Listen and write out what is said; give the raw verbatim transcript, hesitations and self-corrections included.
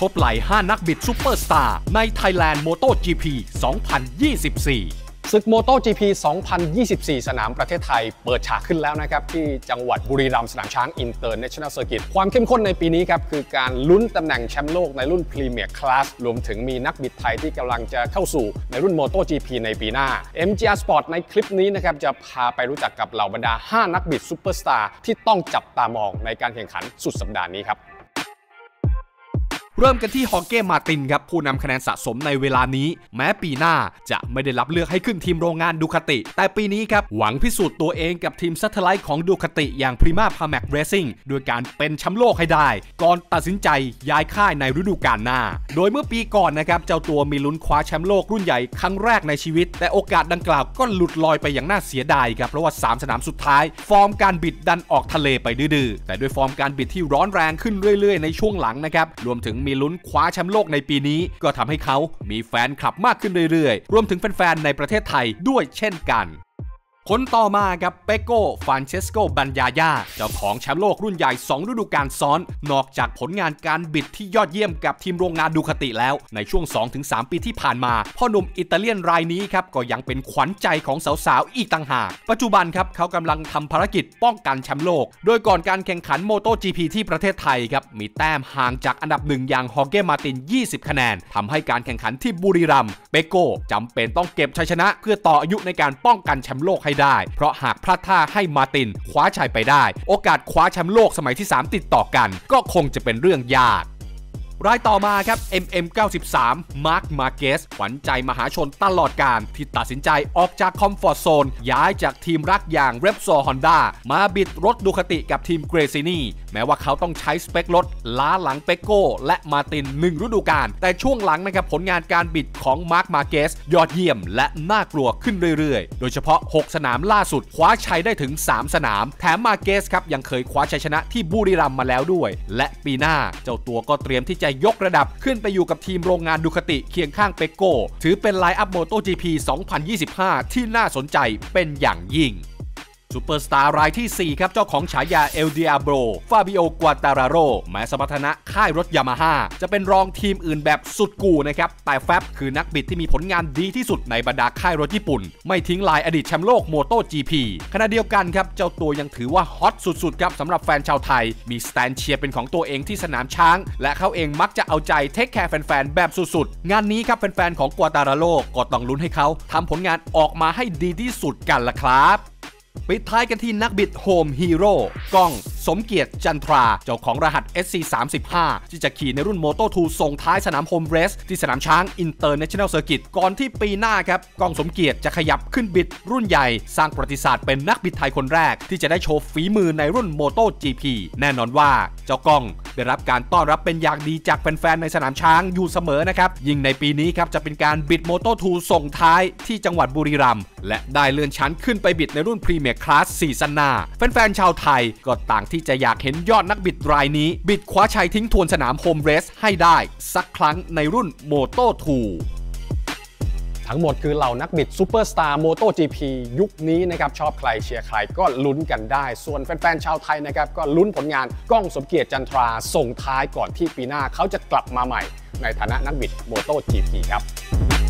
ทบไหล่ห้านักบิดซุปเปอร์สตาร์ใน Thailand โมโต จี พี สองพันยี่สิบสี่ศึก โมโต จี พี สองพันยี่สิบสี่ สนามประเทศไทยเปิดฉากขึ้นแล้วนะครับที่จังหวัดบุรีรัมย์สนามช้างอินเตอร์เนชั่นแนลเซอร์กิตความเข้มข้นในปีนี้ครับคือการลุ้นตำแหน่งแชมป์โลกในรุ่นพรีเมียร์คลาสรวมถึงมีนักบิดไทยที่กำลังจะเข้าสู่ในรุ่น โมโต จี พี ในปีหน้า เอ็ม จี อาร์ Sport ในคลิปนี้นะครับจะพาไปรู้จักกับเหล่าบรรดาห้านักบิดซุปเปอร์สตาร์ที่ต้องจับตามองในการแข่งขันสุดสัปดาห์นี้ครับเริ่มกันที่ฮอร์เก้มาตินครับผู้นำคะแนนสะสมในเวลานี้แม้ปีหน้าจะไม่ได้รับเลือกให้ขึ้นทีมโรงงานดูคาติแต่ปีนี้ครับหวังพิสูจน์ตัวเองกับทีมซัตเทอร์ไลท์ของดูคาติอย่างพรีมาพาแม็กเรซิ่งโดยการเป็นแชมป์โลกให้ได้ก่อนตัดสินใจย้ายค่ายในฤดูกาลหน้าโดยเมื่อปีก่อนนะครับเจ้าตัวมีลุ้นคว้าแชมป์โลกรุ่นใหญ่ครั้งแรกในชีวิตแต่โอกาสดังกล่าวก็หลุดลอยไปอย่างน่าเสียดายครับเพราะว่าสามสนามสุดท้ายฟอร์มการบิดดันออกทะเลไปดื้อๆแต่ด้วยฟอร์มการบิดที่ร้อนแรงขึ้นเรื่อยๆในช่วงหลังนะครับรวมถึงมีลุ้นคว้าแชมป์โลกในปีนี้ก็ทำให้เขามีแฟนคลับมากขึ้นเรื่อยๆรวมถึงแฟนๆในประเทศไทยด้วยเช่นกันคนต่อมาครับเปโก้ฟานเชสโกบันยาญาเจ้าของแชมป์โลกรุ่นใหญ่สองฤดูกาลซ้อนนอกจากผลงานการบิดที่ยอดเยี่ยมกับทีมโรงงานดูคาติแล้วในช่วง สองถึงสาม ปีที่ผ่านมาพ่อหนุ่มอิตาเลียนรายนี้ครับก็ยังเป็นขวัญใจของสาวๆอีกต่างหากปัจจุบันครับเขากำลังทำภารกิจป้องกันแชมป์โลกโดยก่อนการแข่งขันโมโต จี พี ที่ประเทศไทยครับมีแต้มห่างจากอันดับหนึ่งอย่างฮอร์เก้มาตินยี่สิบคะแนนทำให้การแข่งขันที่บุรีรัมย์เปโก้จำเป็นต้องเก็บชัยชนะเพื่อต่ออายุในการป้องกันแชมป์โลกให้ได้เพราะหากพลาดท่าให้มาตินคว้าชัยไปได้โอกาสคว้าแชมป์โลกสมัยที่สามติดต่อกันก็คงจะเป็นเรื่องยากรายต่อมาครับ เอ็ม เอ็ม เก้าสิบสาม มาร์ค มาเกสขวัญใจมหาชนตลอดกาลที่ตัดสินใจออกจากคอมฟอร์ตโซนย้ายจากทีมรักอย่าง Repsol Honda มาบิดรถดูคาติกับทีมเกรซินีแม้ว่าเขาต้องใช้สเปครถล้าหลังเปโก้และมาตินหนึ่งฤดูกาลแต่ช่วงหลังนะครับผลงานการบิดของมาร์ค มาเกสยอดเยี่ยมและน่ากลัวขึ้นเรื่อยๆโดยเฉพาะหกสนามล่าสุดคว้าชัยได้ถึงสามสนามแถมมาเกสครับยังเคยคว้าชัยชนะที่บุรีรัมย์มาแล้วด้วยและปีหน้าเจ้าตัวก็เตรียมที่จะยกระดับขึ้นไปอยู่กับทีมโรงงานดูคาติเคียงข้างเปโก้ถือเป็นไลน์อัพโมโต จี พี สองพันยี่สิบห้าที่น่าสนใจเป็นอย่างยิ่งซูเปอร์สตาร์รายที่สี่ครับเจ้าของฉายาเอลเดียโบรฟาบิโอกวาตาราโรแม้สมรรถนะค่ายรถยามาฮ่าจะเป็นรองทีมอื่นแบบสุดกู่นะครับแต่แฟบคือนักบิดที่มีผลงานดีที่สุดในบรรดาค่ายรถญี่ปุ่นไม่ทิ้งลายอดีตแชมป์โลกโมโต จี พี ขณะเดียวกันครับเจ้าตัวยังถือว่าฮอตสุดๆครับสำหรับแฟนชาวไทยมีสแตนเชียร์เป็นของตัวเองที่สนามช้างและเขาเองมักจะเอาใจเทคแคร์แฟนๆแบบสุดๆงานนี้ครับแฟนๆของกัวตาราโรก็ต้องลุ้นให้เขาทำผลงานออกมาให้ดีที่สุดกันล่ะครับปิดท้ายกันที่นักบิดโฮมฮีโร่ก้องสมเกียรติจันทราเจ้าของรหัส เอส ซี สามสิบห้า ที่จะขี่ในรุ่น โมโต ทู ส่งท้ายสนามโฮมเรสที่สนามช้างอินเตอร์เนชั่นแนลเซอร์กิตก่อนที่ปีหน้าครับก้องสมเกียรติจะขยับขึ้นบิดรุ่นใหญ่สร้างประวัติศาสตร์เป็นนักบิดไทยคนแรกที่จะได้โชว์ฝีมือในรุ่น โมโต จี พี แน่นอนว่าเจ้าก้องได้รับการต้อนรับเป็นอย่างดีจากแฟนๆในสนามช้างอยู่เสมอนะครับยิ่งในปีนี้ครับจะเป็นการบิด โมโต ทู ส่งท้ายที่จังหวัดบุรีรัมย์และได้เลื่อนชั้นขึ้นไปบิดในรุ่นพรีเมียร์คลาสซีซั่นหน้าแฟนๆชาวไทยก็ต่างที่จะอยากเห็นยอดนักบิดรายนี้บิดคว้าชัยทิ้งทวนสนามโฮมเรสให้ได้สักครั้งในรุ่น โมโต ทูทั้งหมดคือเหล่านักบิดซูเปอร์สตาร์โมโต จี พี ยุคนี้นะครับชอบใครเชียร์ใครก็ลุ้นกันได้ส่วนแฟนๆชาวไทยนะครับก็ลุ้นผลงานก้องสมเกียรติจันทราส่งท้ายก่อนที่ปีหน้าเขาจะกลับมาใหม่ในฐานะนักบิดโมโต จี พี ครับ